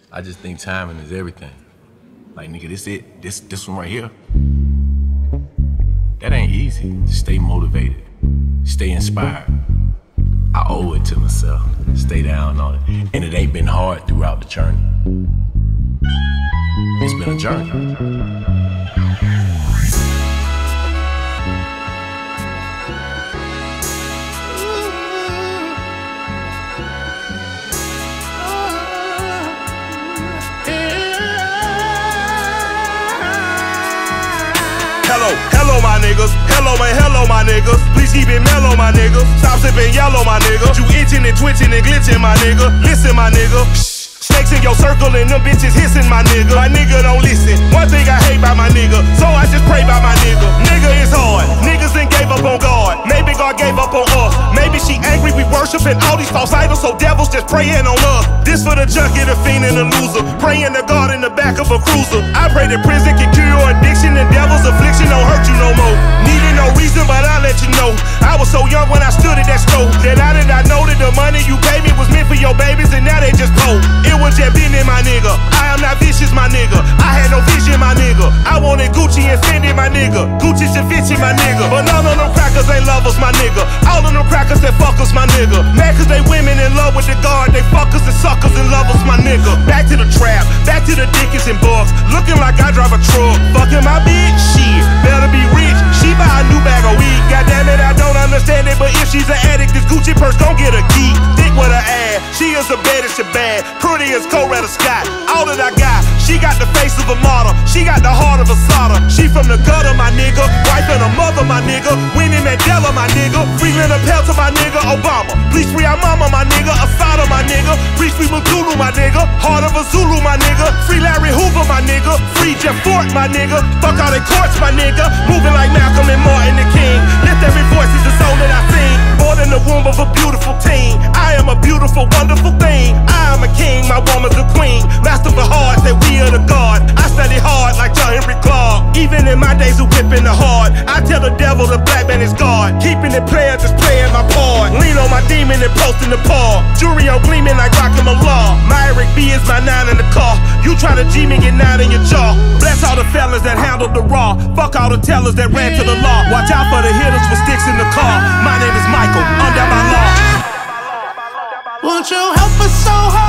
I just think timing is everything. Like, nigga, this it. This one right here. That ain't easy. Just stay motivated. Stay inspired. I owe it to myself. Stay down on it. And it ain't been hard throughout the journey. It's been a journey. Hello my niggas, hello my niggas. Please keep it mellow my niggas. Stop sipping yellow my nigga. You itching and twitching and glitching my nigga. Listen my nigga. Snakes in your circle and them bitches hissing my nigga. My nigga don't listen. One thing I hate about my nigga, so I just pray about my nigga. Nigga is hard. Niggas ain't gave up on God. Maybe God gave up on us. Maybe she angry we worshiping all these false idols, so devils just praying on us. This for the junkie, the fiend, and the loser. Praying to God in the back of a cruiser. I pray that prison can cure your addiction and devil's affliction don't hurt you no more. Needing no reason, but I'll let you know. I was so young when I stood at that stove. Then I did not know that the money you paid me was meant for your babies, and now they just poor. It was just been in my nigga. I am not vicious, my nigga. I had no vision, my nigga. I wanted Gucci and Fendi, my nigga. Gucci and Vinci, my nigga. But none of them crackers ain't lovers, my nigga. All of them crackers that fuckers, my nigga. Mad cause they women in love with the guard. They fuckers and suckers and lovers, my nigga. Back to the trap, back to the Dickens and Bucks. Looking like I drive a truck. Fucking my bitch, shit. Better be rich. She buy a new bag of weed. Goddamn it, I don't understand it. But if she's an addict, this Gucci purse gon' get a key. Thick with her ass. She is the baddest and bad. Pretty as Cory Scott. All that I got. She got the face of a model. She got the heart of a solder. She from the gutter, my nigga. Wife and a mother, my nigga. Winnie Mandela, my nigga. Free Linda Pelter, my nigga. Obama. Please free our mama, my nigga. Assata, my nigga. Free Free Mutulu, my nigga. Heart of a Zulu, my nigga. Free Larry Hoover, my nigga. Free Jeff Fort, my nigga. Fuck all the courts, my nigga. Moving like Malcolm and Martin the King. Lift every voice is the soul that I sing. Born in the womb of a beautiful teen. I am a beautiful, wonderful thing. I am a king, my woman's a queen. Master of the heart, that we are the God. I study hard like John Henry Clark. Even in my days of whipping the heart, I tell the devil the black man is God. Keeping it player, just playing my part. Lean on my demon and posting the paw. Jewelry on gleaming like rockin' my law. My Eric B is my 9 in the car. You try to G me, get 9 in your jaw. Bless all the fellas that handled the raw. Fuck all the tellers that ran to the law. Watch out for the hitters with sticks in the car. My name is Michael, under my law. Won't you help us so hard?